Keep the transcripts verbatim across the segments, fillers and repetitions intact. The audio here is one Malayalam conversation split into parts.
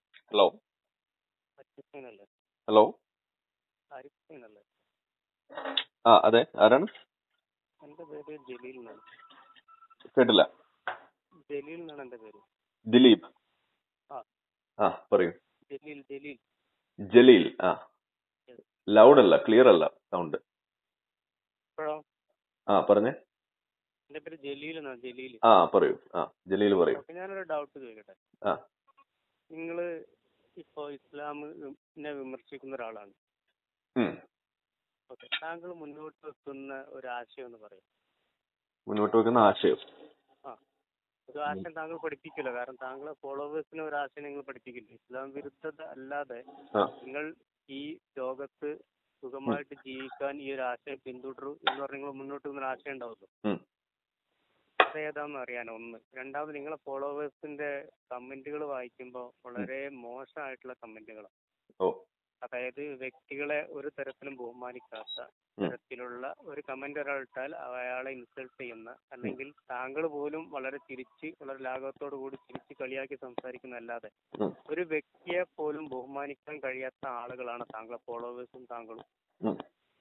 ഹലോ ഹുസൈനല്ലേ? ഹലോ ആരിഫ് ഹുസൈനല്ലേ? ആ അതെ, ആരാണ്? എൻ്റെ പേര് ജലീൽ എന്നാണ്. കേട്ടില്ല. ജലീൽ എന്നാണ് എൻ്റെ പേര്. ദിലീപ്. ആ ആ പറയൂ. ജലീൽ ജലീൽ ജലീൽ. ആ Yes. ലൗഡ് അല്ല, ക്ലിയർ അല്ല സൗണ്ട്. ഇപ്പോഴോ? ആ പറഞ്ഞേ. എൻ്റെ പേര് ജലീൽ എന്നാണ്. ജലീൽ. ആ പറയൂ. ആ ജലീൽ പറയൂ. ഓക്കെ, ഞാനൊരു ഡൗട്ട് ചോദിക്കട്ടെ. ആ നിങ്ങൾ ഇപ്പോൾ ഇസ്ലാമിനെ വിമർശിക്കുന്ന ഒരാളാണ്. ഉം. ഓക്കെ, താങ്കൾ മുന്നോട്ട് വെക്കുന്ന ഒരു ആശയം എന്ന് പറയും. മുന്നോട്ട് വെക്കുന്ന ആശയം. ആ ഒരു ആശയം താങ്കൾ പഠിപ്പിക്കില്ല, കാരണം താങ്കളെ ഫോളോവേഴ്സിന് ഒരു ആശയം നിങ്ങൾ പഠിപ്പിക്കില്ല. ഇസ്ലാം വിരുദ്ധത അല്ലാതെ ആ നിങ്ങൾ ഈ ലോകത്ത് സുഖമായിട്ട് ജീവിക്കാൻ ഈ ഒരു ആശയം പിന്തുടരൂ എന്ന് പറഞ്ഞ് നിങ്ങൾ മുന്നോട്ട് പോകുന്ന ആശയം ഉണ്ടാവുമല്ലോ, ഉം. അതേതാണെന്ന് അറിയാനോ ഒന്ന്. രണ്ടാമത്, നിങ്ങളെ ഫോളോവേഴ്സിന്റെ കമന്റുകൾ വായിക്കുമ്പോൾ വളരെ മോശമായിട്ടുള്ള കമന്റുകളാണ്. ഓ അതായത് വ്യക്തികളെ ഒരു തരത്തിലും ബഹുമാനിക്കാത്ത ഉം. തരത്തിലുള്ള ഒരു കമന്റ് ഒരാൾ ഇട്ടാൽ അയാളെ ഇൻസൾട്ട് ചെയ്യുന്ന, അല്ലെങ്കിൽ താങ്കൾ പോലും വളരെ ചിരിച്ച് വളരെ ലാഘവത്തോടു കൂടി ചിരിച്ച് കളിയാക്കി സംസാരിക്കുന്ന അല്ലാതെ ഉം. ഒരു വ്യക്തിയെ പോലും ബഹുമാനിക്കാൻ കഴിയാത്ത ആളുകളാണ് താങ്കളെ ഫോളോവേഴ്സും താങ്കളും. ഉം.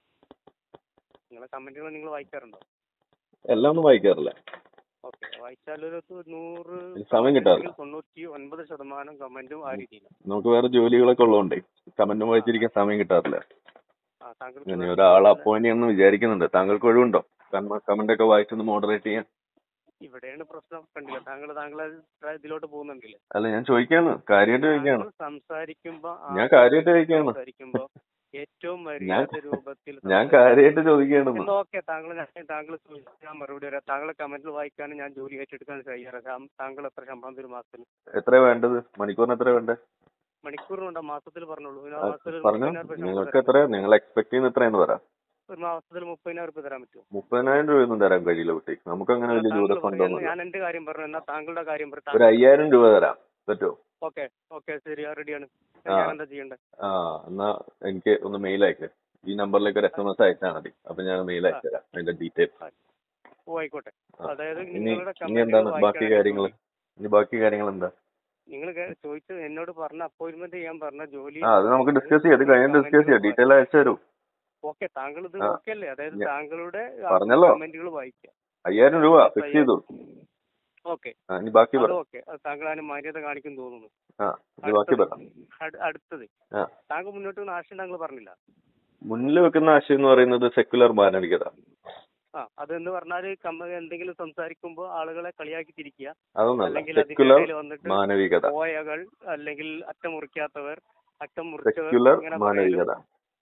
നിങ്ങളെ കമന്റുകൾ നിങ്ങൾ വായിക്കാറുണ്ടോ? എല്ലാം ഒന്നും വായിക്കാറില്ല. ഓക്കെ, വായിച്ചാലൊരു നൂറ് സമയം കിട്ടാറില്ല. തൊണ്ണൂറ്റി ഒൻപത് ശതമാനം കമന്റും ആ രീതിയിലാണ്. നമുക്ക് വേറെ ജോലികളൊക്കെ ഉള്ളതുകൊണ്ടേ കമന്റ് വായിച്ചിരിക്കാൻ സമയം കിട്ടാറില്ല. ആ താങ്കൾക്ക് ഞാൻ വേറെ ഒരാളെ ജോലിയുള്ള- അപ്പോയിന്റ് ചെയ്യാന്ന് വിചാരിക്കുന്നുണ്ട്. താങ്കൾക്ക് ഒഴിവുണ്ടോ? കമന്റ് ഒക്കെ വായിച്ചൊന്ന് മോഡറേറ്റ് ചെയ്യാൻ. ഇവിടെയാണ് പ്രശ്നം. കണ്ടില്ല, താങ്കൾ താങ്കളെ ഇതിലോട്ട് പോകുന്നുണ്ടല്ലേ? അല്ല, ഞാൻ ചോദിക്കാണ്, കാര്യമായിട്ട് ചോദിക്കാണ്. താങ്കൾ സംസാരിക്കുമ്പോ ഞാൻ കാര്യമായിട്ട് ചോദിക്കാണ്. സംസാരിക്കുമ്പോ ഏറ്റവും മര്യാദ രൂപത്തിൽ ഞാൻ കാര്യമായിട്ട് ചോദിക്കാണ്. ഓക്കെ, താങ്കൾ താങ്കൾ ഞാൻ മറുപടി വരാം. താങ്കളെ കമന്റിൽ വായിക്കാനും ഞാൻ ജോലി ഏറ്റെടുക്കാൻ തയ്യാറാണ്. താങ്കൾ എത്ര ശമ്പളം തരും മാസത്തിൽ? എത്ര വേണ്ടത്? മണിക്കൂറിന് എത്ര വേണ്ടത്? മണിക്കൂറിനുണ്ടോ? മാസത്തിൽ പറഞ്ഞോളൂ. പറഞ്ഞു. നിങ്ങൾക്ക് എത്ര നിങ്ങൾ എക്സ്പെക്ട് ചെയ്യുന്ന എത്രയെന്ന് പറ. ഒരു മാസത്തിൽ മുപ്പതിനായിരം രൂപ തരാൻ പറ്റുമോ? മുപ്പതിനായിരം രൂപയൊന്നും തരാൻ കഴിയില്ല കുട്ടി. നമുക്ക് അങ്ങനെ വലിയ ജൂതഫണ്ടൊന്നും. ഞാൻ എന്റെ കാര്യം പറഞ്ഞു, എന്നാ താങ്കളുടെ കാര്യം പറഞ്ഞു. ഒരു അയ്യായിരം രൂപ തരാം, പറ്റുമോ? ഓക്കെ ഓക്കെ ശരി, റെഡിയാണ്. ആ ഞാൻ എന്താ ചെയ്യണ്ടേ? ആ എന്നാ എനിക്ക് ഒന്ന് മെയിൽ അയക്ക്. ഈ നമ്പറിലേക്ക് ഒരു എസ് എം എസ് അയച്ചാൽ മതി. അപ്പൊ ഞാൻ മെയിൽ അയച്ചു തരാം അതിന്റെ ഡീറ്റെയിൽസ്. ഓ ആയിക്കോട്ടെ. അതായത് ഇനി നിങ്ങളുടെ ഇനി എന്താണ് ബാക്കി കാര്യങ്ങൾ? ഇനി ബാക്കി കാര്യങ്ങൾ എന്താ? നിങ്ങൾ ചോദിച്ചത് എന്നോട് പറഞ്ഞ അപ്പോയിന്റ്മെന്റ് ചെയ്യാൻ പറഞ്ഞ ജോലി. ആ അത് നമുക്ക് ഡിസ്കസ് ചെയ്യാം. അത് കഴിഞ്ഞ് ഡിസ്കസ് ചെയ്യാം. ഡീറ്റെയിൽ അയച്ചു തരൂ. ഓക്കെ, താങ്കൾ ഇത് ഓക്കെ അല്ലേ? അതായത് താങ്കളുടെ പറഞ്ഞല്ലോ, കമന്റുകൾ വായിക്കാം. അയ്യായിരം രൂപ ഫിക്സ് ചെയ്തു. ഓക്കെ, ഇനി ബാക്കി പറ. ഓക്കെ, താങ്കൾ അതിന് മാന്യത കാണിക്കും തോന്നുന്നു. ബാക്കി പറ. അടുത്തത്, താങ്കൾ മുന്നോട്ട് വന്ന ആശയം താങ്കൾ പറഞ്ഞില്ല. മുന്നിൽ വെക്കുന്ന ആശയം എന്ന് പറയുന്നത് സെക്യുലർ മാനവികത. ആ അതെന്ന് പറഞ്ഞാല് എന്തെങ്കിലും സംസാരിക്കുമ്പോൾ ആളുകളെ കളിയാക്കി തിരിക്കുക, അല്ലെങ്കിൽ സെക്യുലർ മാനവികത, പോയകൾ അല്ലെങ്കിൽ അറ്റം മുറിക്കാത്തവർ, അറ്റം സെക്യുലർ മാനവികത.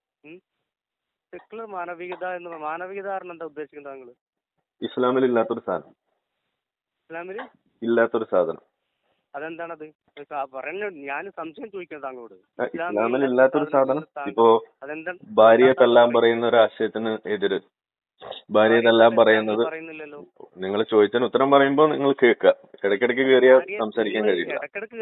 സെക്യുലർ മാനവികത എന്ന് മാനവികത കാരണം എന്താ ഉദ്ദേശിക്കുന്നത് താങ്കൾ? ഇസ്ലാമിൽ ഇല്ലാത്തൊരു സാധനം. ഇസ്ലാമില് ഇല്ലാത്തൊരു സാധനം അതെന്താണത്? പറഞ്ഞ ഞാൻ സംശയം ചോദിക്കുന്നത് താങ്കളോട്. ഇസ്ലാമിൽ ഇല്ലാത്തൊരു സാധനം. ഇപ്പോ ഭാര്യയെ തല്ലാൻ പറയുന്ന ഒരു ആശയത്തിന് എതിര്. ഭാര്യയെ തല്ലാൻ പറയുന്നത് നിങ്ങൾ ചോദിച്ചതിന് ഉത്തരം പറയുമ്പോൾ നിങ്ങൾ കേൾക്കുക. ഇടയ്ക്കിടയ്ക്ക് കയറിയാൽ സംസാരിക്കാൻ കഴിയില്ല.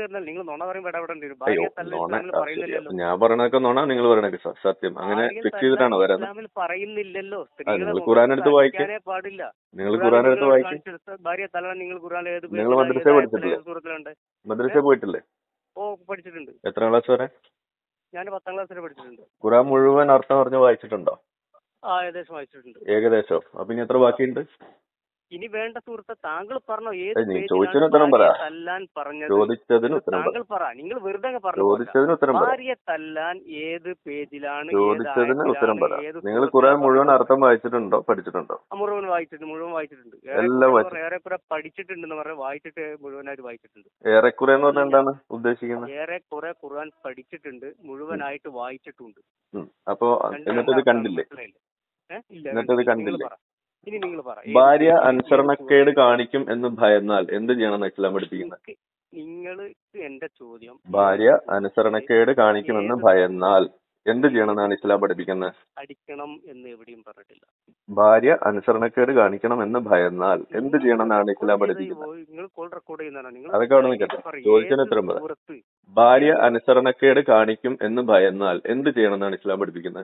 ഞാൻ പറയണതൊക്കെ നോണ, നിങ്ങൾ പറയണൊക്കെ സത്യം. അങ്ങനെ ഫിക്സ് ചെയ്തിട്ടാണ് വരുന്നത്. നിങ്ങൾ ഖുർആൻ എടുത്ത് വായിക്കുക. നിങ്ങൾ ഖുർആൻ എടുത്ത് വായിക്കുക. നിങ്ങൾ മദ്രസ പഠിച്ചിട്ടില്ലേ? മദ്രസ പോയിട്ടില്ലേ? ഓ പഠിച്ചിട്ടുണ്ട്. എത്ര ക്ലാസ് വരെ? ഞാൻ പത്താം ക്ലാസ് വരെ പഠിച്ചിട്ടുണ്ട്. ഖുർആൻ മുഴുവൻ അർത്ഥം പറഞ്ഞ് വായിച്ചിട്ടുണ്ടോ? ആ ഏകദേശം വായിച്ചിട്ടുണ്ട്. ഏകദേശം. അപ്പൊ ഇനി എത്ര ബാക്കിയുണ്ട്? ഇനി വേണ്ട സുഹൃത്തെ, താങ്കൾ പറഞ്ഞോ ഏത് ചോദിച്ചതിന് ഉത്തരം പറ. തല്ലാൻ പറഞ്ഞത്? ചോദിച്ചതിന് ഉത്തരം താങ്കൾ പറ. നിങ്ങൾ വെറുതെ പറഞ്ഞു. ചോദിച്ചതിന് ഉത്തരം പറ. ഭാര്യയെ തല്ലാൻ ഏത് പേജിലാണ്? ചോദിച്ചതിന് ഉത്തരം പറ. നിങ്ങൾ ഖുർആൻ മുഴുവൻ അർത്ഥം വായിച്ചിട്ടുണ്ടോ, പഠിച്ചിട്ടുണ്ടോ? മുഴുവൻ വായിച്ചിട്ടുണ്ട്. മുഴുവൻ വായിച്ചിട്ടുണ്ട്. എല്ലാം ഏറെക്കുറെ പഠിച്ചിട്ടുണ്ടെന്ന് പറഞ്ഞാൽ വായിച്ചിട്ട് മുഴുവനായിട്ട് വായിച്ചിട്ടുണ്ട്. ഏറെക്കുറെ എന്ന് പറഞ്ഞാൽ എന്താണ് ഉദ്ദേശിക്കുന്നത്? ഏറെക്കുറെ ഖുർആൻ പഠിച്ചിട്ടുണ്ട്, മുഴുവനായിട്ട് വായിച്ചിട്ടുണ്ട്. അപ്പൊ എന്നിട്ടത് കണ്ടില്ലേ? എന്നിട്ടത് കണ്ടില്ലേ? ഇനി നിങ്ങൾ പറ. ഭാര്യ അനുസരണക്കേട് കാണിക്കും എന്ന് ഭയന്നാൽ എന്ത് ചെയ്യണം ഇസ്ലാം പഠിപ്പിക്കുന്നത്? നിങ്ങൾക്ക് എന്റെ ചോദ്യം, ഭാര്യ അനുസരണക്കേട് കാണിക്കുമെന്ന് ഭയന്നാൽ എന്ത് ചെയ്യണമെന്നാണ് ഇസ്ലാം പഠിപ്പിക്കുന്നത്? അടിക്കണം എന്ന് എവിടെയും പറഞ്ഞിട്ടില്ല. ഭാര്യ അനുസരണക്കേട് കാണിക്കണം എന്ന് ഭയന്നാൽ എന്ത് ചെയ്യണമെന്നാണ് ഇസ്ലാം പഠിപ്പിക്കുന്നത്? അതൊക്കെ അവിടെ നിൽക്കട്ടെ. ചോദിച്ചതിന് ഉത്തരം പറ. ഭാര്യ അനുസരണക്കേട് കാണിക്കും എന്ന് ഭയന്നാൽ എന്ത് ചെയ്യണമെന്നാണ് ഇസ്ലാം പഠിപ്പിക്കുന്നത്?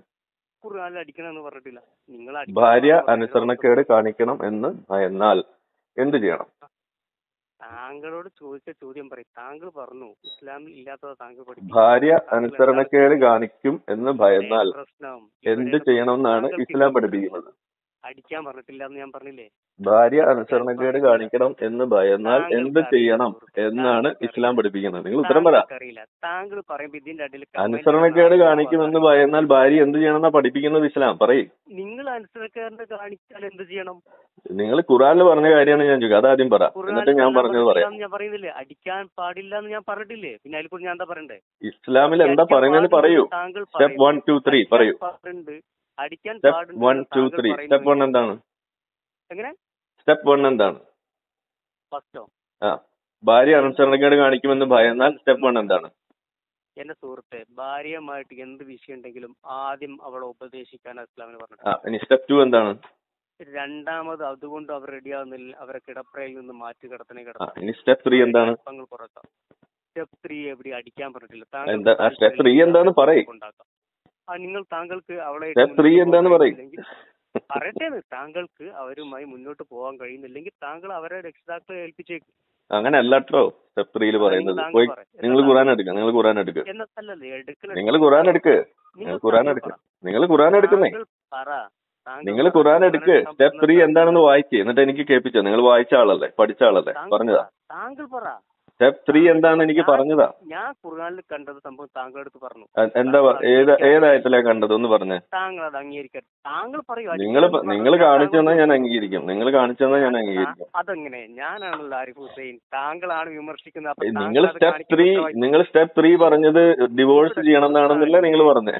ഭാര്യ അനുസരണക്കേട് കാണിക്കണം എന്ന് ഭയന്നാൽ എന്ത് ചെയ്യണം? താങ്കളോട് ചോദിച്ച ചോദ്യം പറയും. താങ്കൾ പറഞ്ഞു ഇസ്ലാമിൽ ഇല്ലാത്തത് താങ്കൾ പഠിക്കും. ഭാര്യ അനുസരണക്കേട് കാണിക്കും എന്ന് ഭയന്നാൽ പ്രശ്നം എന്ത് ചെയ്യണമെന്നാണ് ഇസ്ലാം പഠിപ്പിക്കുന്നത്? അടിക്കാൻ പറഞ്ഞിട്ടില്ല എന്ന് ഞാൻ പറഞ്ഞില്ലേ. ഭാര്യ അനുസരണക്കേട് കാണിക്കണം എന്ന് ഭയന്നാൽ എന്ത് ചെയ്യണം എന്നാണ് ഇസ്ലാം പഠിപ്പിക്കുന്നത്? നിങ്ങൾ ഉത്തരം പറ. അറിയില്ല. താങ്കൾ പറയുമ്പോ ഇതിന്റെ അടിയിൽ അനുസരണക്കേട് കാണിക്കുമെന്ന് ഭയന്നാൽ ഭാര്യ എന്ത് ചെയ്യണമെന്നാ പഠിപ്പിക്കുന്നത് ഇസ്ലാം? പറയും. നിങ്ങൾ അനുസരണക്കേട് കാണിച്ചാൽ എന്ത് ചെയ്യണം? നിങ്ങൾ ഖുറാനിൽ പറഞ്ഞ കാര്യമാണ് ഞാൻ ചോദിക്കുക. അതാദ്യം പറ, എന്നിട്ട് ഞാൻ പറഞ്ഞത് പറയാം. ഞാൻ പറയുന്നില്ലേ അടിക്കാൻ പാടില്ല എന്ന് ഞാൻ പറഞ്ഞിട്ടില്ലേ, പിന്നെ അതിൽ കൂടി ഞാൻ എന്താ പറയണ്ടേ? ഇസ്ലാമിൽ എന്താ പറയുന്നത് പറയൂ. സ്റ്റെപ്പ് വൺ ടു ത്രീ പറയൂ. അടിക്കാൻ step one two three step one എന്താണ്? എങ്ങനെ സ്റ്റെപ്പ് വൺ എന്താണ്? ഫസ്റ്റോ ആ ഭാര്യ അനുസരണക്കേട് കാണിക്കുമെന്ന് ഭയന്നാൽ സ്റ്റെപ്പ് വൺ എന്താണ്? എന്റെ സുഹൃത്തെ, ഭാര്യയുമായിട്ട് എന്ത് വിഷയം ഉണ്ടെങ്കിലും ആദ്യം അവളെ ഉപദേശിക്കാൻ ഇസ്ലാമിന് പറഞ്ഞു. ആ ഇനി സ്റ്റെപ്പ് ടു എന്താണ്? രണ്ടാമത് അതുകൊണ്ട് അവർ റെഡിയാവുന്നില്ല, അവരെ കിടപ്പറയിൽ നിന്ന് മാറ്റി കിടത്തണേ കിടത്താം. ഇനി സ്റ്റെപ്പ് ത്രീ എന്താണ്? പുറത്താം. സ്റ്റെപ്പ് ത്രീ എവിടെ അടിക്കാൻ പറഞ്ഞിട്ടില്ല. സ്റ്റെപ്പ് ത്രീ എന്താന്ന് പറയും. ആ നിങ്ങൾ താങ്കൾക്ക് അവളെ സ്റ്റെപ്പ് ത്രീ എന്താന്ന് പറയും. പറയട്ടെ, താങ്കൾക്ക് അവരുമായി മുന്നോട്ട് പോകാൻ കഴിയുന്നില്ലെങ്കിൽ താങ്കൾ അവരെ രക്ഷിതാക്കളെ ഏൽപ്പിച്ചേക്കും. അങ്ങനെ അല്ലട്ടോ സ്റ്റെപ്പ് ത്രീയിൽ പറയുന്നത്. പോയി നിങ്ങൾ ഖുറാൻ എടുക്ക നിങ്ങൾ ഖുറാൻ എടുക്ക നിങ്ങൾ ഖുറാൻ എടുക്ക് നിങ്ങൾ ഖുറാൻ എടുക്ക നിങ്ങൾ ഖുറാൻ എടുക്കുന്നേ നിങ്ങൾ ഖുറാൻ എടുക്ക്. സ്റ്റെപ്പ് ത്രീ എന്താണെന്ന് വായിക്കേ, എന്നിട്ട് എനിക്ക് കേൾപ്പിച്ചോ. നിങ്ങൾ വായിച്ച ആളല്ലേ, പഠിച്ച ആളല്ലേ, പറഞ്ഞതാ. താങ്കൾ പറ സ്റ്റെപ്പ് ത്രീ എന്താന്ന് എനിക്ക് പറഞ്ഞതാ. ഞാൻ ഖുർആനിൽ കണ്ടത് സംഭവം താങ്കളുടെ അടുത്ത് പറഞ്ഞു. എന്താ ഏത് ഏതായത്തിലാ കണ്ടത് ഒന്ന് പറഞ്ഞേ. താങ്കൾ അത് അംഗീകരിക്കാൻ താങ്കൾ പറയൂ. നിങ്ങൾ നിങ്ങൾ കാണിച്ചു തന്നാൽ ഞാൻ അംഗീകരിക്കും. നിങ്ങൾ കാണിച്ചു തന്നാൽ ഞാൻ അംഗീകരിക്കും. അതെങ്ങനെ? ഞാനാണല്ലോ ആരിഫ് ഹുസൈൻ, താങ്കളാണ് വിമർശിക്കുന്നത്. നിങ്ങൾ സ്റ്റെപ്പ് ത്രീ നിങ്ങൾ സ്റ്റെപ്പ് ത്രീ പറഞ്ഞത് ഡിവോഴ്സ് ചെയ്യണം എന്നാണെന്നല്ലേ നിങ്ങൾ പറഞ്ഞേ.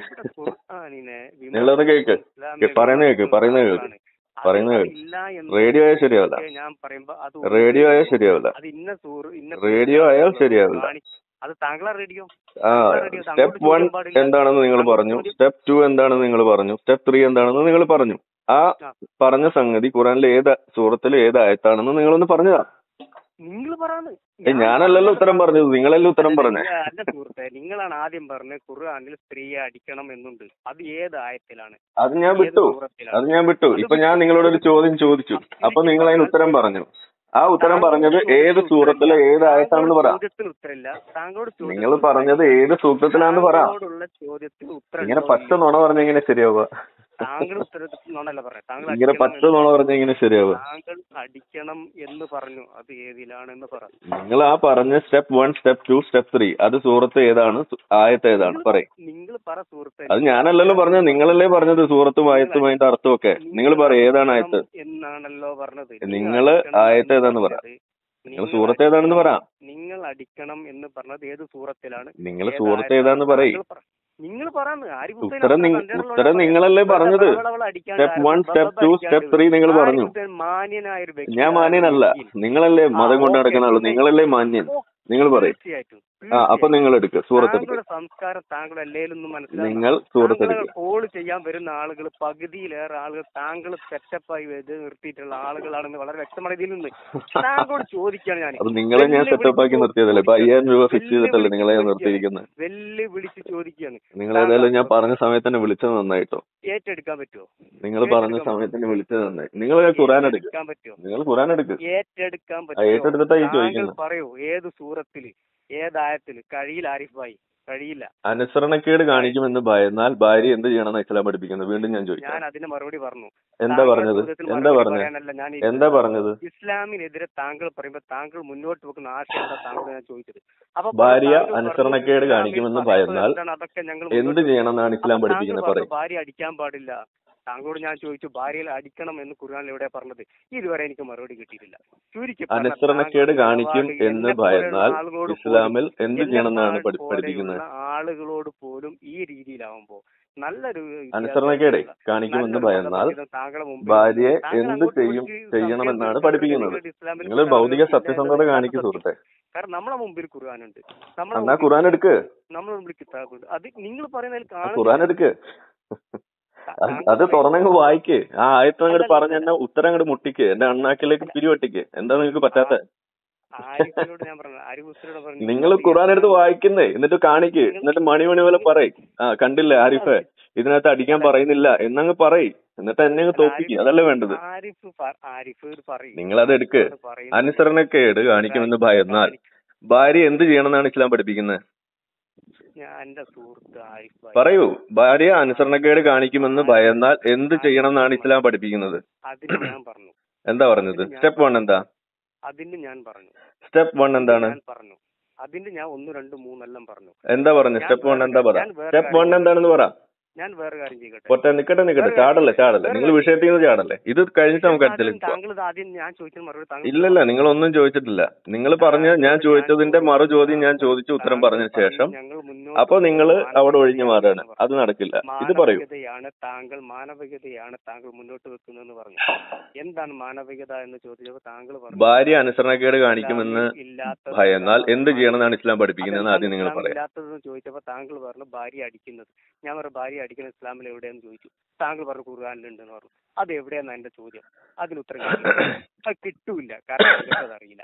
നിങ്ങളൊന്ന് കേക്ക് പറയുന്ന കേക്ക് പറയുന്ന കേക്ക് പറയുന്നത് റേഡിയോ ആയാൽ ശരിയാവില്ല. റേഡിയോ ആയാൽ ശരിയാവില്ല. റേഡിയോ ആയാൽ ശരിയാവില്ല. ആ സ്റ്റെപ്പ് വൺ എന്താണെന്ന് നിങ്ങൾ പറഞ്ഞു, സ്റ്റെപ്പ് ടു എന്താണെന്ന് നിങ്ങൾ പറഞ്ഞു, സ്റ്റെപ്പ് ത്രീ എന്താണെന്ന് നിങ്ങൾ പറഞ്ഞു. ആ പറഞ്ഞ സംഗതി ഖുറാനിലെ ഏത് സൂറത്തിൽ ഏത് ആയത്താണെന്ന് നിങ്ങളൊന്ന് പറഞ്ഞതാ. നിങ്ങൾ പറയാന്ന് ഞാനല്ലല്ലോ ഉത്തരം പറഞ്ഞത്, നിങ്ങളല്ലേ ഉത്തരം പറഞ്ഞേ. അല്ല സുഹൃത്തെ, നിങ്ങളാണ് ആദ്യം പറഞ്ഞത് ഖുർആനിൽ സ്ത്രീയെ അടിക്കണം എന്നുണ്ട്. അത് ഏത് ആയത്തിലാണ്? അത് ഞാൻ വിട്ടു അത് ഞാൻ വിട്ടു ഇപ്പൊ ഞാൻ നിങ്ങളോട് ഒരു ചോദ്യം ചോദിച്ചു, അപ്പൊ നിങ്ങൾ അതിന് ഉത്തരം പറഞ്ഞു. ആ ഉത്തരം പറഞ്ഞത് ഏത് സൂറത്തിലെ ഏത് ആയത്താണെന്ന് പറ. നിങ്ങൾ പറഞ്ഞത് ഏത് സൂക്തത്തിലാണെന്ന് പറ. ഇങ്ങനെ പച്ച നുണ പറഞ്ഞ എങ്ങനെ ശരിയാവുക? താങ്കൾ ഉത്തരത്തിലാണല്ലോ പറഞ്ഞത്. ഇങ്ങനെ പച്ച നുണ പറഞ്ഞ എങ്ങനെ ശരിയാവുക? താങ്കൾ അടിക്കണം എന്ന് പറഞ്ഞു, അത് ഏതിലാണെന്ന് പറ. നിങ്ങൾ ആ പറഞ്ഞ step one step two step three അത് സൂറത്ത് ഏതാണ്, ആയത്ത് ഏതാണ് പറയും. നിങ്ങൾ പറ സുഹൃത്തെ. അത് ഞാനല്ലല്ലോ പറഞ്ഞത്, നിങ്ങളല്ലേ പറഞ്ഞത് സൂറത്തും ആയത്തും അതിന്റെ അർത്ഥമൊക്കെ. നിങ്ങൾ പറ ഏതാണ് ആയത്ത് എന്നാണല്ലോ പറഞ്ഞത്. നിങ്ങൾ ആയത്ത് ഏതാന്ന് പറ. നിങ്ങൾ സൂറത്ത് ഏതാണെന്ന് പറ. നിങ്ങൾ അടിക്കണം എന്ന് പറഞ്ഞത് ഏത് സൂറത്തിലാണ്? നിങ്ങൾ സൂറത്ത് ഏതാന്ന് പറയും. നിങ്ങൾ പറഞ്ഞു ഉത്തരം ഉത്തരം നിങ്ങളല്ലേ പറഞ്ഞത്. Step one step two step three നിങ്ങൾ പറഞ്ഞു. ഞാൻ മാന്യനല്ല, നിങ്ങളല്ലേ മതം കൊണ്ട് നടക്കുന്ന ആള്, നിങ്ങളല്ലേ മാന്യൻ. നിങ്ങൾ പറയും. ആ അപ്പൊ നിങ്ങൾ എടുക്കുക സൂറത്ത് എടുക്കുക. സംസ്കാരം താങ്കൾ അല്ലേലൊന്നും മനസ്സിലാവും. നിങ്ങൾ സൂറത്ത് എടുക്കുക. കോൾ ചെയ്യാൻ വരുന്ന ആളുകൾ പകുതിയിലേറെ ആളുകൾ താങ്കൾ സെറ്റപ്പായി നിർത്തിയിട്ടുള്ള ആളുകളാണെന്ന് വളരെ വ്യക്തമായ ഇതിൽ നിന്ന് താങ്കളോട് ചോദിക്കാണ് ഞാൻ. അപ്പൊ നിങ്ങളെ ഞാൻ സെറ്റപ്പാക്കി നിർത്തിയതല്ലേ? ഇപ്പൊ അയ്യായിരം രൂപ ഫിക്സ് ചെയ്തിട്ടല്ലേ നിങ്ങളെ നിർത്തിയിരിക്കുന്നത്? വെല്ലു വിളിച്ച് ചോദിക്കാണ്. നിങ്ങൾ ഏതായാലും ഞാൻ പറഞ്ഞ സമയത്ത് തന്നെ വിളിച്ചത് നന്നായിട്ടോ. ഏറ്റെടുക്കാൻ പറ്റുമോ? നിങ്ങൾ പറഞ്ഞ സമയത്ത് തന്നെ വിളിച്ചത് നന്നായി. നിങ്ങൾ ഖുറാൻ എടുക്കാൻ പറ്റുമോ? നിങ്ങൾ ഖുറാൻ എടുക്കുക. ഏറ്റെടുക്കാൻ പറ്റുമോ? ഏറ്റെടുത്തിട്ടാ ഈ ചോദിക്കുന്നത്. പറയൂ ഏത് സൂറത്തില് ഏതായത്തില്? കഴിയില്ല ആരിഫ് ഭായി, കഴിയില്ല. അനുസരണക്കേട് കാണിക്കുമെന്ന് ഭയന്നാൽ ഭാര്യ എന്ത് ചെയ്യണമെന്ന് ഇസ്ലാം പഠിപ്പിക്കുന്നത്? വീണ്ടും ഞാൻ ചോദിച്ചു. ഞാൻ അതിന് മറുപടി പറഞ്ഞു. എന്താ പറഞ്ഞത്? എന്താ പറഞ്ഞത്? എന്താ പറഞ്ഞത്? ഇസ്ലാമിനെതിരെ താങ്കൾ പറയുമ്പോൾ താങ്കൾ മുന്നോട്ട് വെക്കുന്ന ആശയം എന്താ താങ്കൾ ഞാൻ ചോദിച്ചത്. അപ്പൊ ഭാര്യ അനുസരണക്കേട് കാണിക്കുമെന്ന് ഭയന്നാൽ എന്ത് ചെയ്യണമെന്നാണ് ഇസ്ലാം പഠിപ്പിക്കുന്നത്? പറയും. ഭാര്യ അടിക്കാൻ പാടില്ല. താങ്കളോട് ഞാൻ ചോദിച്ചു ഭാര്യയിൽ അടിക്കണം എന്ന് ഖുർആനിൽ എവിടെ പറഞ്ഞത്? ഇതുവരെ എനിക്ക് മറുപടി കിട്ടിയിട്ടില്ല. അനുസരണക്കേട് കാണിക്കും എന്ന് ഭയന്നാൽ ഇസ്ലാമിൽ എന്ത് ചെയ്യണമെന്നാണ് പഠിപ്പിക്കുന്നത്? ആളുകളോട് പോലും ഈ രീതിയിലാവുമ്പോ നല്ലൊരു അനുസരണക്കേട് കാണിക്കുമെന്ന് ഭയന്നാൽ ഭാര്യയെ എന്ത് ചെയ്യും ചെയ്യണമെന്നാണ് പഠിപ്പിക്കുന്നത്. നിങ്ങൾ ഭൗതിക സത്യസന്ധത കാണിക്കും സുഹൃത്തെ. കാരണം നമ്മളെ മുമ്പിൽ ഖുർആനുണ്ട്, എന്നാ ഖുർആൻ എടുക്ക്. നമ്മളെ മുമ്പിൽ കിതാബുണ്ട്. അത് നിങ്ങൾ പറയുന്നതിൽ ഖുർആൻ എടുക്ക്. അത് തുറന്നങ്ങ് വായിക്ക്. ആ ആയത്ത് അങ്ങോട്ട് പറഞ്ഞ എന്നെ ഉത്തരം അങ്ങോട്ട് മുട്ടിക്ക്, എന്റെ അണ്ണാക്കിലേക്ക് പിരിവെട്ടിക്ക്. എന്താ നിങ്ങൾക്ക് പറ്റാത്ത? നിങ്ങൾ ഖുർആൻ എടുത്ത് വായിക്കുന്നേ, എന്നിട്ട് കാണിക്ക്, എന്നിട്ട് മണി മണി പോലെ പറയും. ആ കണ്ടില്ലേ ആരിഫ്, ഇതിനകത്ത് അടിക്കാൻ പറയുന്നില്ല എന്നങ്ങ് പറയും. എന്നിട്ട് എന്നെ തോപ്പിക്കുക, അതല്ലേ വേണ്ടത്. ആരിഫ് ആരിഫ് പറയും, നിങ്ങളത് എടുക്ക്. അനുസരണക്കേട് കാണിക്കുമെന്ന് ഭയന്നാൽ ഭാര്യ എന്ത് ചെയ്യണമെന്നാണ് ഇസ്ലാം പഠിപ്പിക്കുന്നത്? എന്റെ സുഹൃത്ത് ആരിഫ് പറയൂ. ഭാര്യ അനുസരണക്കേട് കാണിക്കുമെന്ന് ഭയന്നാൽ എന്ത് ചെയ്യണം എന്നാണ് ഇസ്ലാം പഠിപ്പിക്കുന്നത്? അതിന് ഞാൻ പറഞ്ഞു. എന്താ പറഞ്ഞത്? സ്റ്റെപ്പ് വൺ എന്താ? അതിന് ഞാൻ പറഞ്ഞു. സ്റ്റെപ്പ് വൺ എന്താണ്? പറഞ്ഞു അതിന്റെ ഞാൻ ഒന്ന് രണ്ട് മൂന്നെല്ലാം പറഞ്ഞു. എന്താ പറഞ്ഞു? സ്റ്റെപ്പ് വൺ എന്താ പറ? സ്റ്റെപ്പ് വൺ എന്താണെന്ന് പറ. ഞാൻ വേറെ കാര്യം ചെയ്യട്ടെ. ഒറ്റ നിക്കട്ടെ നിക്കട്ടെ ചാടല്ലേ ചാടല്ലേ നിങ്ങൾ വിഷയത്തിൽ നിന്ന് ചാടല്ലേ. ഇത് കഴിഞ്ഞിട്ട് നമുക്ക് ഇല്ലല്ല, നിങ്ങളൊന്നും ചോദിച്ചിട്ടില്ല. നിങ്ങൾ പറഞ്ഞ ഞാൻ ചോദിച്ചതിന്റെ മറു ചോദ്യം ഞാൻ ചോദിച്ചു ഉത്തരം പറഞ്ഞ ശേഷം അപ്പൊ നിങ്ങൾ അവിടെ ഒഴിഞ്ഞു മാറാണ്. അത് നടക്കില്ല. ഇത് പറയൂ. താങ്കൾ മാനവികതയാണ് താങ്കൾ മുന്നോട്ട് വെക്കുന്നതെന്ന് പറഞ്ഞു. എന്താണ് മാനവികത എന്ന് ചോദിച്ചപ്പോൾ താങ്കൾ പറഞ്ഞു ഭാര്യ അനുസരണക്കേട് കാണിക്കുമെന്ന് ഭയന്നാൽ എന്ത് ചെയ്യണമെന്നാണ് ഇസ്ലാം പഠിപ്പിക്കുന്നതെന്ന് ആദ്യം നിങ്ങൾ പറയാം. ഇല്ലാത്തതെന്ന് ചോദിച്ചപ്പോൾ താങ്കൾ പറഞ്ഞു ഭാര്യ അടിക്കുന്നത്. ഞാൻ പറഞ്ഞു ഭാര്യ അടിക്കുന്ന ഇസ്ലാമിൽ എവിടെയെന്ന് ചോദിച്ചു. താങ്കൾ പറഞ്ഞു ഖുർആനിലുണ്ടെന്ന് പറഞ്ഞു. അത് എവിടെയാന്ന് എന്റെ ചോദ്യം. അതിന് ഉത്തരം അത് കിട്ടൂല, കാരണം അറിയില്ല.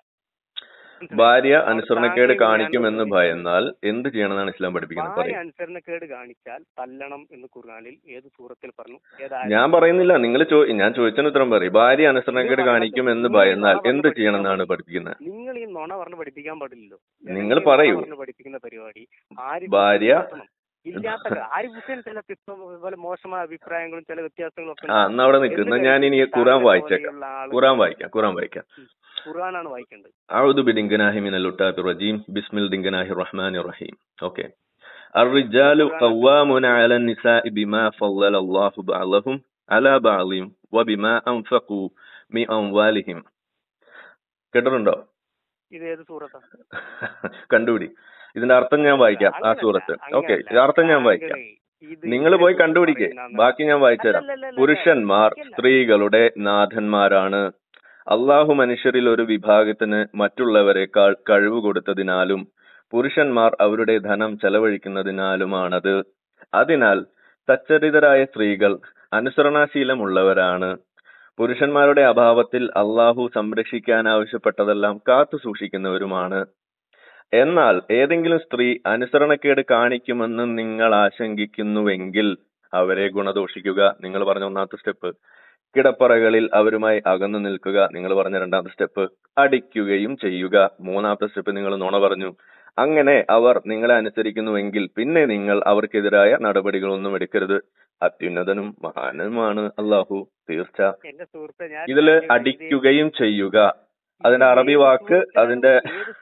ഭാര്യ അനുസരണക്കേട് കാണിക്കുമെന്ന് ഭയന്നാൽ എന്ത് ചെയ്യണമെന്നാണ് ഇസ്ലാം പഠിപ്പിക്കുന്നത്? ഭാര്യ അനുസരണക്കേട് കാണിച്ചാൽ തല്ലണം എന്ന് ഖുർആനിൽ ഏത് സൂറത്തിൽ പറഞ്ഞു? ഞാൻ പറയുന്നില്ല, നിങ്ങൾ ഞാൻ ചോദിച്ചതിന് ഉത്തരം പറയും. ഭാര്യ അനുസരണക്കേട് കാണിക്കുമെന്ന് ഭയന്നാൽ എന്ത് ചെയ്യണമെന്നാണ് പഠിപ്പിക്കുന്നത്? നിങ്ങൾ ഈ നുണ പറഞ്ഞ് പഠിപ്പിക്കാൻ പാടില്ലല്ലോ. നിങ്ങൾ പറയൂ. പഠിപ്പിക്കുന്ന പരിപാടി ഭാര്യ ഇല്ലാത്ത ആരിഫ് ഹുസൈൻ ചില പോലെ മോശമായ അഭിപ്രായങ്ങളും ചില വ്യത്യാസങ്ങളും ഒക്കെ. ആ എന്നാ അവിടെ നിൽക്കുന്ന ഞാൻ ഇനി ഖുർആൻ വായിച്ചേക്കാം. ഖുർആൻ വായിക്കാം ഖുർആൻ വായിക്കാം ഖുർആനാണ് വായിക്കേണ്ടത്. അഊദു ബിദിൻഗനാഹി മിനൽ ഉട്ടാബിർ റജീം ബിസ്മിൽ ദിൻഗനാഹിർ റഹ്മാനിർ റഹീം. ഓക്കേ. അർറിജാലു ഖവ്വാമുന അലൻ നിസാഇ ബിമാ ഫളലല്ലാഹു ബഅദഹും അലാ ബഅദിൻ വബിമാ അൻഫഖു മിൻ അംവാലിഹിം. കേട്ടിട്ടുണ്ടോ? ഇത് ഏത് സൂറത്താ? കണ്ടുപിടി. ഇതിന്റെ അർത്ഥം ഞാൻ വായിക്കാം. ആ സൂറത്ത്. ഓക്കെ, അർത്ഥം ഞാൻ വായിക്കാം. നിങ്ങൾ പോയി കണ്ടുപിടിക്കേ. ബാക്കി ഞാൻ വായിച്ചുതരാം. പുരുഷന്മാർ സ്ത്രീകളുടെ നാഥന്മാരാണ്. അള്ളാഹു മനുഷ്യരിൽ ഒരു വിഭാഗത്തിന് മറ്റുള്ളവരെക്കാൾ കഴിവ് കൊടുത്തതിനാലും പുരുഷന്മാർ അവരുടെ ധനം ചെലവഴിക്കുന്നതിനാലുമാണത്. അതിനാൽ സച്ചരിതരായ സ്ത്രീകൾ അനുസരണാശീലമുള്ളവരാണ്. പുരുഷന്മാരുടെ അഭാവത്തിൽ അള്ളാഹു സംരക്ഷിക്കാൻ ആവശ്യപ്പെട്ടതെല്ലാം കാത്തു സൂക്ഷിക്കുന്നവരുമാണ്. എന്നാൽ ഏതെങ്കിലും സ്ത്രീ അനുസരണക്കേട് കാണിക്കുമെന്ന് നിങ്ങൾ ആശങ്കിക്കുന്നുവെങ്കിൽ അവരെ ഗുണദോഷിക്കുക. നിങ്ങൾ പറഞ്ഞ ഒന്നാമത്തെ സ്റ്റെപ്പ്. കിടപ്പറകളിൽ അവരുമായി അകന്നു നിൽക്കുക. നിങ്ങൾ പറഞ്ഞ രണ്ടാമത്തെ സ്റ്റെപ്പ്. അടിക്കുകയും ചെയ്യുക. മൂന്നാമത്തെ സ്റ്റെപ്പ് നിങ്ങൾ നുണ പറഞ്ഞു. അങ്ങനെ അവർ നിങ്ങളെ അനുസരിക്കുന്നുവെങ്കിൽ പിന്നെ നിങ്ങൾ അവർക്കെതിരായ നടപടികളൊന്നും എടുക്കരുത്. അത്യുന്നതനും മഹാനുമാണ് അള്ളാഹു. തീർച്ച. ഇതില് അടിക്കുകയും ചെയ്യുക, അതിന്റെ അറബി വാക്ക് അതിന്റെ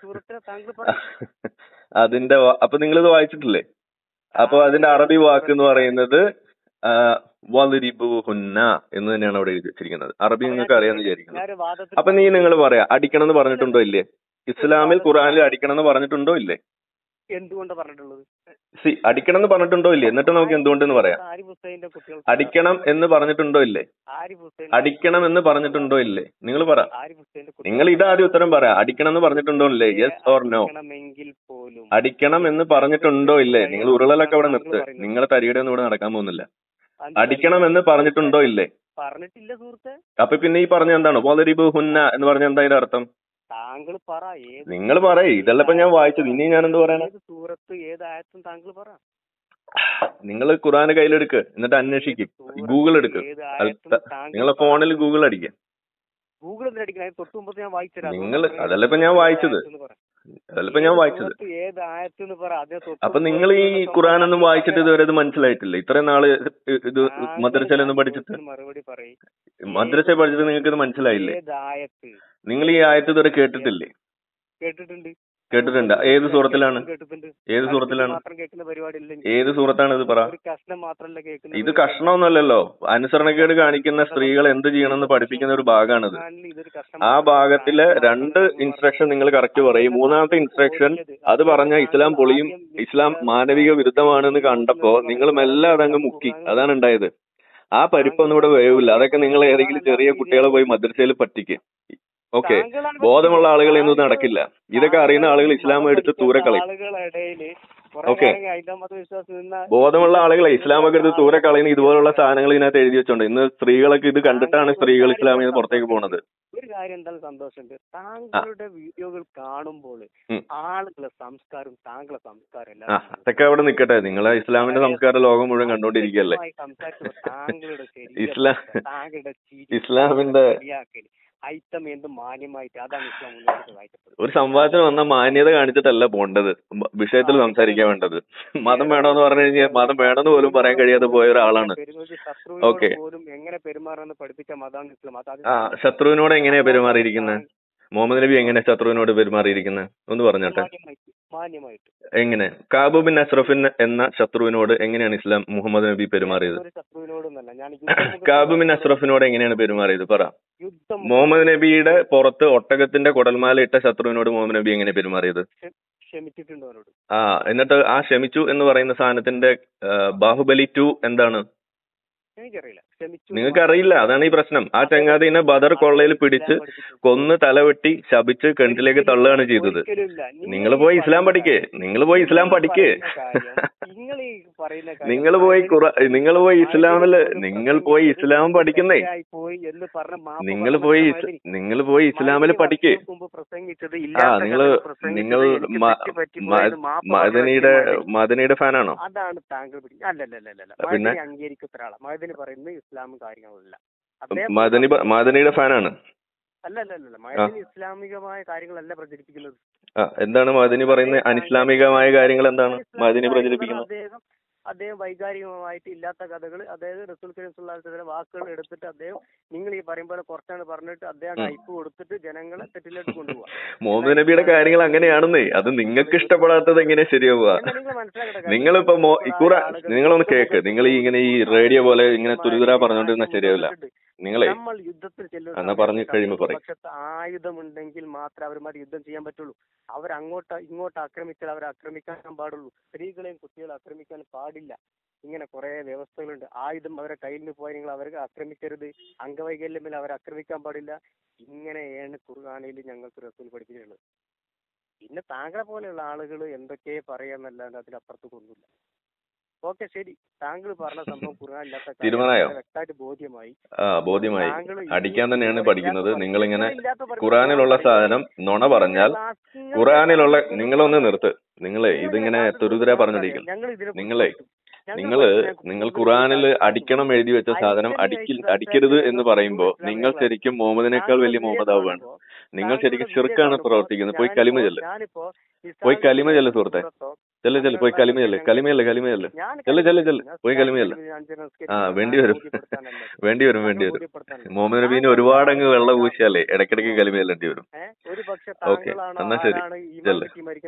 അതിന്റെ അപ്പൊ നിങ്ങളിത് വായിച്ചിട്ടില്ലേ? അപ്പൊ അതിന്റെ അറബി വാക്ക് എന്ന് പറയുന്നത് വളിരിബൂഹുന്ന എന്ന് തന്നെയാണ് അവിടെ എഴുതി വെച്ചിരിക്കുന്നത്. അറബി നിങ്ങൾക്ക് അറിയാന്ന് വിചാരിക്കുന്നു. അപ്പൊ നീ നിങ്ങൾ പറയാ അടിക്കണം എന്ന് പറഞ്ഞിട്ടുണ്ടോ ഇല്ലേ? ഇസ്ലാമിൽ ഖുർആനിൽ അടിക്കണം എന്ന് പറഞ്ഞിട്ടുണ്ടോ ഇല്ലേ? എന്തുകൊണ്ട് പറഞ്ഞിട്ടുള്ളത്? സി അടിക്കണം എന്ന് പറഞ്ഞിട്ടുണ്ടോ ഇല്ലേ? എന്നിട്ട് നമുക്ക് എന്തുകൊണ്ടെന്ന് പറയാം. അടിക്കണം എന്ന് പറഞ്ഞിട്ടുണ്ടോ ഇല്ലേ? അടിക്കണം എന്ന് പറഞ്ഞിട്ടുണ്ടോ ഇല്ലേ? നിങ്ങൾ പറ. നിങ്ങൾ ഇതാദ്യം ഉത്തരം പറയാം. അടിക്കണം എന്ന് പറഞ്ഞിട്ടുണ്ടോ ഇല്ലേ? Yes or no. അടിക്കണം എന്ന് പറഞ്ഞിട്ടുണ്ടോ ഇല്ലേ? നിങ്ങൾ ഉരുളലൊക്കെ അവിടെ നിർത്ത്. നിങ്ങളെ തരിയുടെ ഒന്നും ഇവിടെ നടക്കാൻ പോകുന്നില്ല. അടിക്കണം എന്ന് പറഞ്ഞിട്ടുണ്ടോ ഇല്ലേ? പറഞ്ഞിട്ടില്ല സുഹൃത്തെ. അപ്പൊ പിന്നെ ഈ പറഞ്ഞ എന്താണ് വളിരിബൂഹുന്ന എന്ന് പറഞ്ഞ എന്താ ഇതിന്റെ അർത്ഥം? താങ്കൾ പറ. നിങ്ങൾ പറയേ. ഇതല്ല ഇപ്പൊ ഞാൻ വായിച്ചത്. ഇനി ഞാൻ എന്ത് പറയാനാ? സൂറത്ത് ഏതായത്തും താങ്കൾ പറ. നിങ്ങൾ ഖുർആന് കയ്യിലെടുക്ക്, എന്നിട്ട് അന്വേഷിക്കും. ഗൂഗിൾ എടുക്ക്. നിങ്ങളെ ഫോണിൽ ഗൂഗിൾ അടിക്കുക. ഗൂഗിൾ തൊട്ട് മുമ്പ് ഞാൻ വായിച്ചത്. നിങ്ങൾ അതല്ല ഇപ്പൊ ഞാൻ വായിച്ചത്. അതല്ല ഇപ്പൊ ഞാൻ വായിച്ചത്. അപ്പൊ നിങ്ങൾ ഈ ഖുർആനൊന്നും വായിച്ചിട്ട് ഇതുവരെ ഇത് മനസ്സിലായിട്ടില്ല. ഇത്രയും നാള് ഇത് മദ്രസയിലൊന്നും പഠിച്ചിട്ട് മദ്രസ പഠിച്ചിട്ട് നിങ്ങൾക്ക് ഇത് മനസ്സിലായില്ലേ? നിങ്ങൾ ഈ ആയത്ത് ഇതുവരെ കേട്ടിട്ടില്ലേ? കേട്ടിട്ടുണ്ട്. കേട്ടിട്ടുണ്ട്. ഏത് സൂറത്തിലാണ്? ഏത് സൂറത്തിലാണ്? ഏത് സൂറത്താണ് ഇത് പറ. ഇത് കഷ്ണമൊന്നുമല്ലല്ലോ. അനുസരണക്കേട് കാണിക്കുന്ന സ്ത്രീകൾ എന്ത് ചെയ്യണമെന്ന് പഠിപ്പിക്കുന്ന ഒരു ഭാഗമാണിത്. ആ ഭാഗത്തിലെ രണ്ട് ഇൻസ്ട്രക്ഷൻ നിങ്ങൾ കറക്റ്റ് പറയും. മൂന്നാമത്തെ ഇൻസ്ട്രക്ഷൻ അത് പറഞ്ഞ ഇസ്ലാം പൊളിയും ഇസ്ലാം മാനവിക വിരുദ്ധമാണെന്ന് കണ്ടപ്പോ നിങ്ങൾ മെല്ലെ അതങ്ങ് മുക്കി. അതാണ് ഉണ്ടായത്. ആ പരിപ്പൊന്നും ഇവിടെ വേവില്ല. അതൊക്കെ നിങ്ങൾ ഏതെങ്കിലും ചെറിയ കുട്ടികളെ പോയി മദ്രസയിൽ പറ്റിക്കും. ഓക്കെ, ബോധമുള്ള ആളുകളൊന്നും നടക്കില്ല. ഇതൊക്കെ അറിയുന്ന ആളുകൾ ഇസ്ലാം എടുത്ത് ദൂരെ കളയും. ഓക്കെ, ബോധമുള്ള ആളുകളെ ഇസ്ലാമൊക്കെ എടുത്ത് ദൂരെ കളയുന്ന ഇതുപോലുള്ള സാധനങ്ങൾ ഇതിനകത്ത് എഴുതി വെച്ചോണ്ട് ഇന്ന് സ്ത്രീകളൊക്കെ ഇത് കണ്ടിട്ടാണ് സ്ത്രീകൾ ഇസ്ലാമിൽ നിന്ന് പുറത്തേക്ക് പോകുന്നത്. ഒരു കാര്യം എന്തായാലും സന്തോഷമുണ്ട്, താങ്കളുടെ വീഡിയോകൾ കാണുമ്പോൾ ആളുകളെ സംസ്കാരം താങ്കളുടെ സംസ്കാരം എല്ലാം അതൊക്കെ അവിടെ നിൽക്കട്ടെ. നിങ്ങളെ ഇസ്ലാമിന്റെ സംസ്കാരം ലോകം മുഴുവൻ കണ്ടോണ്ടിരിക്കുകയല്ലേ. താങ്കളുടെ ഇസ്ലാം താങ്കളുടെ ഇസ്ലാമിന്റെ ഐത്തം എന്ത് മാന്യമായിട്ട് അതാണ് ഇസ്ലാം മുന്നോട്ട് വായിക്കപ്പെടുന്നത്. ഒരു സംവാദത്തിന് വന്ന മാന്യത കാണിച്ചിട്ടല്ല പോണ്ടത്, വിഷയത്തിൽ സംസാരിക്കാൻ വേണ്ടത്. മതം വേണമെന്ന് പറഞ്ഞു കഴിഞ്ഞാൽ മതം വേണമെന്ന് പോലും പറയാൻ കഴിയാതെ പോയ ഒരാളാണ്. ഓക്കെ, എങ്ങനെ പെരുമാറാന്ന് പഠിപ്പിച്ച മതമാണ് ഇസ്ലാം. ആ ശത്രുവിനോട് എങ്ങനെയാ പെരുമാറിയിരിക്കുന്നത്? മുഹമ്മദ് നബി എങ്ങനെ ശത്രുവിനോട് പെരുമാറിയിരിക്കുന്നത് ഒന്ന് പറഞ്ഞോട്ടെ. എങ്ങനെ? കാബു ബിൻ അഷ്റഫിൻ എന്ന ശത്രുവിനോട് എങ്ങനെയാണ് ഇസ്ലാം മുഹമ്മദ് നബി പെരുമാറിയത്? കാബു ബിൻ അഷ്റഫിനോട് എങ്ങനെയാണ് പെരുമാറിയത് പറ. മുഹമ്മദ് നബിയുടെ പുറത്ത് ഒട്ടകത്തിന്റെ കുടൽമാല ഇട്ട ശത്രുവിനോട് മുഹമ്മദ് നബി എങ്ങനെ പെരുമാറിയത്? ആ എന്നിട്ട് ആ ക്ഷമിച്ചു എന്ന് പറയുന്ന സാധനത്തിന്റെ ബാഹുബലി ടു എന്താണ്? നിങ്ങൾക്ക് അറിയില്ല, അതാണ് ഈ പ്രശ്നം. ആ ചങ്ങാതിനെ ബദർ കൊള്ളയിൽ പിടിച്ച് കൊന്ന് തലവെട്ടി ശപിച്ച് കിണറ്റിലേക്ക് തള്ളുകയാണ് ചെയ്തത്. നിങ്ങൾ പോയി ഇസ്ലാം പഠിക്കേ, നിങ്ങൾ പോയി ഇസ്ലാം പഠിക്കേ, നിങ്ങൾ പോയി ഖുറ നിങ്ങൾ പോയി ഇസ്ലാമില് നിങ്ങൾ പോയി ഇസ്ലാം പഠിക്കുന്നേ, നിങ്ങൾ പോയി നിങ്ങൾ പോയി ഇസ്ലാമില് പഠിക്കേ. ആ നിങ്ങൾ നിങ്ങൾ മദനിയുടെ മദനിയുടെ ഫാനാണോ? അതാണ് താങ്കൾ പിന്നെ മദനി പറയുന്നത് ഇസ്ലാം കാര്യങ്ങളല്ല. മദനി മദനിയുടെ ഫാനാണ്. അല്ലല്ലല്ല, മദനി ഇസ്ലാമികമായ കാര്യങ്ങളല്ല പ്രചരിപ്പിക്കുന്നത്. ആ എന്താണ് മദനി പറയുന്നത്? അനിസ്ലാമികമായ കാര്യങ്ങൾ എന്താണ് മദനി പ്രചരിപ്പിക്കുന്നത്? അദ്ദേഹം അദ്ദേഹം വൈകാരികമായിട്ട് ഇല്ലാത്ത കഥകൾ, അതായത് റസൂൽ കരീം സ്വല്ലല്ലാഹു അലൈഹി വസല്ലം വാക്കുകൾ എടുത്തിട്ട് അദ്ദേഹം നിങ്ങൾ ഈ പറയും പോലെ കുറച്ചാണ് പറഞ്ഞിട്ട് അദ്ദേഹം ഹൈപ്പ് കൊടുത്തിട്ട് ജനങ്ങളെ തെറ്റിലേക്ക് കൊണ്ടുപോകുക. മുഹമ്മദ് നബിയുടെ കാര്യങ്ങൾ അങ്ങനെയാണെന്നേ. അത് നിങ്ങൾക്ക് ഇഷ്ടപ്പെടാത്തത് എങ്ങനെ ശരിയാവുക? നിങ്ങളിപ്പോ ഇക്കുറ നിങ്ങളൊന്ന് കേക്ക്. നിങ്ങൾ ഈ ഇങ്ങനെ ഈ റേഡിയോ പോലെ ഇങ്ങനെ തുരുതുരാ പറഞ്ഞോണ്ടിരുന്ന ശരിയാവില്ല. നിങ്ങളെ നമ്മൾ യുദ്ധത്തിൽ എന്നാ പറഞ്ഞു കഴിയുമ്പോ പറയും. ആയുധമുണ്ടെങ്കിൽ മാത്രമേ അവരുമായിട്ട് യുദ്ധം ചെയ്യാൻ പറ്റുള്ളൂ. അവർ അങ്ങോട്ട് ഇങ്ങോട്ട് ആക്രമിച്ചാൽ അവരെ ആക്രമിക്കാൻ പാടുള്ളൂ. സ്ത്രീകളെയും കുട്ടികളെ ആക്രമിക്കാൻ പാടില്ല. ഇങ്ങനെ കുറെ വ്യവസ്ഥകളുണ്ട്. ആയുധം അവരെ കയ്യിൽ നിന്ന് പോയാൽ നിങ്ങൾ അവരെ ആക്രമിക്കരുത്, അംഗവൈകല്യമില്ല അവരെ ആക്രമിക്കാൻ പാടില്ല. ഇങ്ങനെയാണ് ഖുർആനിൽ ഞങ്ങൾക്ക് റസൂൽ പഠിപ്പിച്ചിട്ടുള്ളത്. പിന്നെ താങ്കളെ പോലെയുള്ള ആളുകൾ എന്തൊക്കെ പറയാന്നല്ലാണ്ട് അതിനപ്പുറത്തേക്കൊന്നുമില്ല. ഓക്കെ ശരി, താങ്കൾ പറഞ്ഞ സംഭവം ഖുർആനില്ലാത്ത വ്യക്തമായിട്ട് ബോധ്യമായി. ആ ബോധ്യമായി. അടിക്കാൻ തന്നെയാണ് പഠിക്കുന്നത്. നിങ്ങളിങ്ങനെ ഖുർആനിലുള്ള സാധനം നുണ പറഞ്ഞാൽ ഖുർആനിലുള്ള നിങ്ങളൊന്ന് നിർത്ത്. നിങ്ങളെ ഇതിങ്ങനെ തുരുതുര പറഞ്ഞോണ്ടിരിക്കും. നിങ്ങളെ നിങ്ങള് നിങ്ങൾ ഖുർആനിൽ അടിക്കണം എഴുതി വെച്ച സാധനം അടിക്കി അടിക്കരുത് എന്ന് പറയുമ്പോ നിങ്ങൾ ശരിക്കും മുഹമ്മദിനേക്കാൾ വലിയ മുഹമ്മദാവാണ്. നിങ്ങൾ ശരിക്കും ശിർക്കാണ് പ്രവർത്തിക്കുന്നത്. പോയി കലിമ ചെല്ല്, പോയി കലിമ ചെല്ല് സുഹൃത്തെ. ചെല്ല് ചെല്ല് പോയി കലിമ ചെല്ല് കലിമയല്ലേ കലിമയല്ലേ ചെല്ല് ചെല്ല് ചെല്ല് പോയി കലിമയല്ലേ. ആ വേണ്ടി വരും വേണ്ടി വരും വേണ്ടി വരും. മുഹമ്മദ് നബീനെ ഒരുപാട് അങ്ങ് വെള്ളം പൂശിയാലേ ഇടയ്ക്കിടയ്ക്ക് കലിമ ചെല്ലേണ്ടി വരും. ഓക്കെ എന്നാ ശരി ചെല്ല്.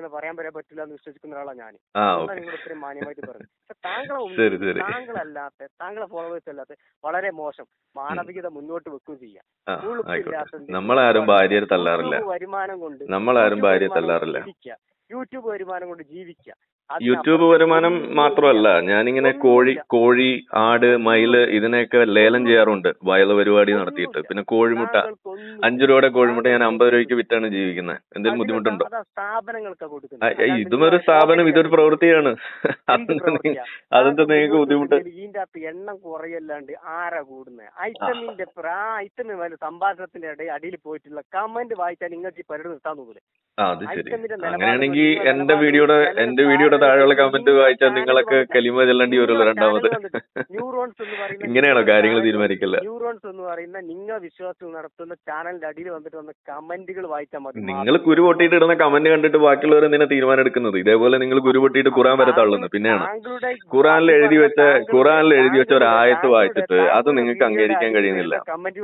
ആ ഓക്കെ ശരി ശരി. താങ്കളല്ലാത്ത താങ്കളെ ഫോളോവേഴ്സ് അല്ലാത്ത വളരെ മോശം മാനവികത മുന്നോട്ട് വെക്കുകയും ചെയ്യാം. ആയിക്കോട്ടെ, നമ്മളാരും ഭാര്യയെ തല്ലാറില്ല. വരുമാനം കൊണ്ട് നമ്മളാരും ഭാര്യയെ തല്ലാറില്ല. യൂട്യൂബ് വരുമാനം കൊണ്ട് ജീവിക്കുക. യൂട്യൂബ് വരുമാനം മാത്രമല്ല, ഞാനിങ്ങനെ കോഴി കോഴി ആട് മയില് ഇതിനെയൊക്കെ ലേലം ചെയ്യാറുണ്ട് വയല് പരിപാടി നടത്തിയിട്ട്. പിന്നെ കോഴിമുട്ട അഞ്ചു രൂപയുടെ കോഴിമുട്ട ഞാൻ അമ്പത് രൂപയ്ക്ക് വിറ്റാണ് ജീവിക്കുന്നത്. എന്തെങ്കിലും ബുദ്ധിമുട്ടുണ്ടോ? ഇതും ഒരു സ്ഥാപനം, ഇതൊരു പ്രവൃത്തിയാണ്. അതെന്താ നിങ്ങൾക്ക് ബുദ്ധിമുട്ട്? ഇതിന്റെ അകത്ത് എണ്ണം കുറയല്ലാണ്ട് ആരാ കൂടുന്നത്? ഐറ്റമിന്റെ ആ ഐറ്റമിന് വലിയ സംഭാഷണത്തിന്റെ ഇടയിൽ അടിയിൽ പോയിട്ടുള്ള കമന്റ് വായിച്ചാൽ നിങ്ങൾക്ക് ഈ പരിപാടി നിർത്താൻ തോന്നില്ല. ആ അത് ശരി. അങ്ങനെയാണെങ്കിൽ എന്റെ വീഡിയോയുടെ എന്റെ വീഡിയോയുടെ താഴെയുള്ള കമന്റ് വായിച്ചാൽ നിങ്ങളൊക്കെ കലിമ ചെല്ലേണ്ടി വരുമല്ലോ രണ്ടാമത്. ന്യൂറോൺസ് എന്ന് പറയുന്നത് ഇങ്ങനെയാണോ കാര്യങ്ങൾ തീരുമാനിക്കില്ല? ന്യൂറോൺസ് എന്ന് പറയുന്ന നിങ്ങൾ വിശ്വാസത്തിൽ നടത്തുന്ന ചാനലിന്റെ അടിയിൽ വന്നിട്ട് വന്ന കമന്റുകൾ വായിച്ചാൽ മതി. നിങ്ങൾ കുരു പൊട്ടിയിട്ട് ഇടുന്ന കമന്റ് കണ്ടിട്ട് ബാക്കിയുള്ളവർ എന്തിനാ തീരുമാനം എടുക്കുന്നത്? ഇതേപോലെ നിങ്ങൾ കുരു പൊട്ടിയിട്ട് ഖുർആൻ വരെ തള്ളുന്നു. പിന്നെയാണ് ഖുർആനിൽ എഴുതി വെച്ച ഖുർആനിൽ എഴുതി വെച്ച ഒരു ആയത്ത് വായിച്ചിട്ട് അത് നിങ്ങൾക്ക് അംഗീകരിക്കാൻ കഴിയുന്നില്ല.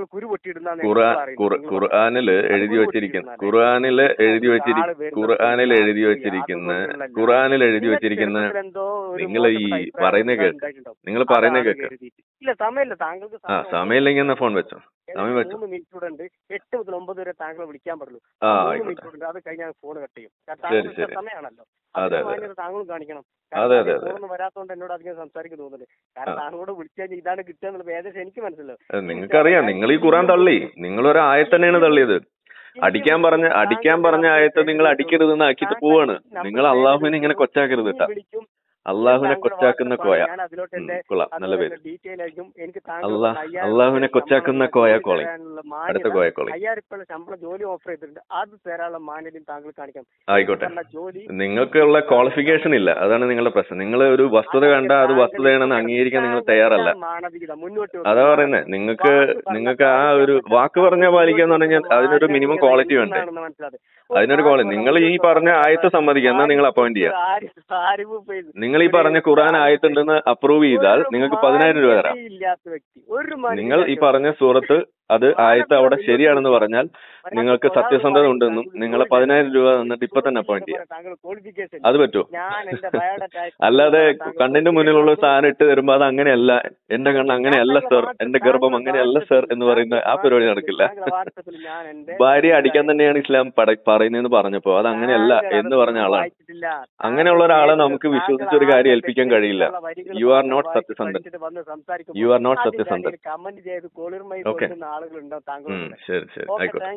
ഖുർആനിൽ എഴുതി വെച്ചിരിക്കുന്ന ഖുർആനിൽ എഴുതി വെച്ചിരിക്കുന്ന ഖുർആനിൽ എഴുതി വെച്ചിരിക്കുന്ന ഖുർആനിൽ എഴുതി വെച്ചിരിക്കുന്ന നിങ്ങൾ ഈ പറയുന്ന കേക്ക് നിങ്ങൾ പറയുന്ന കേക്ക് ആ സമയമില്ലെങ്കിൽ എന്നാ ഫോൺ വെച്ചോ. സമയം വെച്ചോ. എട്ട് മുതൽ ഒമ്പത് വരെ താങ്കളെ വിളിക്കാൻ പാടുള്ളൂ. ആ അത് കഴിഞ്ഞാൽ ഫോൺ കട്ട് ചെയ്യും. ശരി ശരി. സമയമാണല്ലോ, അതെ താങ്കളും കാണിക്കണം. അതെ അതെ അതെ. ഫോണൊന്നും വരാത്തോണ്ട് എന്നോട് അധികം സംസാരിക്കാൻ തോന്നുന്നില്ല. കാരണം താങ്കളോട് വിളിച്ചാൽ ഇതാണ് കിട്ടുക എന്നുള്ള ഏകദേശം എനിക്ക് മനസ്സിലാവും. നിങ്ങൾക്കറിയാം, നിങ്ങൾ ഈ ഖുർആൻ തള്ളി. നിങ്ങളൊരു ആയത്ത് തന്നെയാണ് തള്ളിയത്. അടിക്കാൻ പറഞ്ഞ അടിക്കാൻ പറഞ്ഞ ആയത്ത് നിങ്ങൾ അടിക്കരുതെന്ന് ആക്കിയിട്ട് പോവാണ്. നിങ്ങൾ അള്ളാഹുവിനെ ഇങ്ങനെ കൊച്ചാക്കരുത് കേട്ടാ. അള്ളാഹുവിനെ കൊച്ചാക്കുന്ന കോയ. ഞാൻ അതിലോട്ട് എന്റെ കൊള്ളാം, നല്ല പേര്. ഡീറ്റെയിൽ ആയിരിക്കും. എനിക്ക് അള്ളാഹുവിനെ കൊച്ചാക്കുന്ന കോയ കോളിംഗ്. അടുത്ത കോയ കോളിംഗ്. അയ്യായിരം രൂപ ശമ്പളം ജോലി ഓഫർ ചെയ്തിട്ടുണ്ട്. അത് തരാനുള്ള മാന്യതയും താങ്കൾ കാണിക്കാം. ആയിക്കോട്ടെ. ജോലി നിങ്ങൾക്കുള്ള ക്വാളിഫിക്കേഷൻ ഇല്ല, അതാണ് നിങ്ങളുടെ പ്രശ്നം. നിങ്ങൾ ഒരു വസ്തുത കണ്ട അത് വസ്തുതയാണെന്ന് അംഗീകരിക്കാൻ നിങ്ങൾ തയ്യാറല്ല. അതാ പറയുന്നത്. നിങ്ങൾക്ക് നിങ്ങൾക്ക് ആ ഒരു വാക്ക് പറഞ്ഞാൽ പാലിക്കാന്ന് പറഞ്ഞാൽ അതിനൊരു മിനിമം ക്വാളിറ്റി വേണ്ടേ? അതിനൊരു ക്വാളിറ്റി. നിങ്ങൾ ഈ പറഞ്ഞ ആയത്ത് സമ്മതിക്കുക, എന്നാൽ നിങ്ങൾ അപ്പോയിന്റ് ചെയ്യാം. നിങ്ങൾ ഈ പറഞ്ഞ ഖുർആൻ ആയത്തുണ്ടെന്ന് അപ്രൂവ് ചെയ്താൽ നിങ്ങൾക്ക് പതിനായിരം രൂപ തരാം. നിങ്ങൾ ഈ പറഞ്ഞ സൂറത്ത് അത് ആയത്ത് അവിടെ ശരിയാണെന്ന് പറഞ്ഞാൽ നിങ്ങൾക്ക് സത്യസന്ധത ഉണ്ടെന്നും നിങ്ങളെ പതിനായിരം രൂപ തന്നിട്ട് ഇപ്പൊ തന്നെ അപ്പോയിന്റ് ചെയ്യാം. അത് പറ്റുമോ? അല്ലാതെ കണ്ണിന്റെ മുന്നിലുള്ള സാധനം ഇട്ട് തരുമ്പോ അത് അങ്ങനെയല്ല, എന്റെ കണ്ണ് അങ്ങനെയല്ല സർ, എന്റെ ഗർഭം അങ്ങനെയല്ല സർ എന്ന് പറയുന്ന ആ പരിപാടി നടക്കില്ല. ഭാര്യയെ അടിക്കാൻ തന്നെയാണ് ഇസ്ലാം പറയുന്നതെന്ന് പറഞ്ഞപ്പോ അത് അങ്ങനെയല്ല എന്ന് പറഞ്ഞ ആളാണ്. അങ്ങനെയുള്ള ഒരാളെ നമുക്ക് വിശ്വസിച്ചൊരു കാര്യം ഏൽപ്പിക്കാൻ കഴിയില്ല. യു ആർ നോട്ട് സത്യസന്ധൻ. യു ആർ നോട്ട് സത്യസന്ധൻ. ഓക്കെ, ശരി ശരി, ആയിക്കോട്ടെ.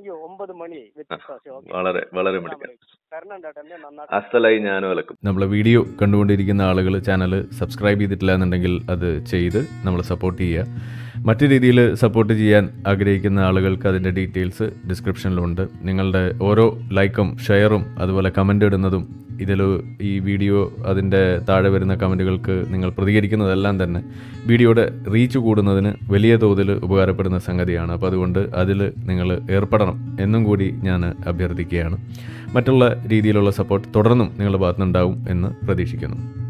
വളരെ വളരെ മിടുക്കൻ. അസ്സലായി ഞാനും വിലക്കും. നമ്മളെ വീഡിയോ കണ്ടുകൊണ്ടിരിക്കുന്ന ആളുകൾ ചാനൽ സബ്സ്ക്രൈബ് ചെയ്തിട്ടില്ല എന്നുണ്ടെങ്കിൽ അത് ചെയ്ത് നമ്മളെ സപ്പോർട്ട് ചെയ്യുക. മറ്റു രീതിയിൽ സപ്പോർട്ട് ചെയ്യാൻ ആഗ്രഹിക്കുന്ന ആളുകൾക്ക് അതിൻ്റെ ഡീറ്റെയിൽസ് ഡിസ്ക്രിപ്ഷനിലുണ്ട്. നിങ്ങളുടെ ഓരോ ലൈക്കും ഷെയറും അതുപോലെ കമൻ്റ് ഇടുന്നതും ഇതിൽ ഈ വീഡിയോ അതിൻ്റെ താഴെ വരുന്ന കമൻറ്റുകൾക്ക് നിങ്ങൾ പ്രതികരിക്കുന്നതെല്ലാം തന്നെ വീഡിയോയുടെ റീച്ച് കൂടുന്നതിന് വലിയ തോതിൽ ഉപകാരപ്പെടുന്ന സംഗതിയാണ്. അപ്പോൾ അതുകൊണ്ട് അതിൽ നിങ്ങൾ ഏർപ്പെടണം എന്നും കൂടി ഞാൻ അഭ്യർത്ഥിക്കുകയാണ്. മറ്റുള്ള രീതിയിലുള്ള സപ്പോർട്ട് തുടർന്നും നിങ്ങളുടെ ഭാഗത്തുനിന്നുണ്ടാവും എന്ന് പ്രതീക്ഷിക്കുന്നു.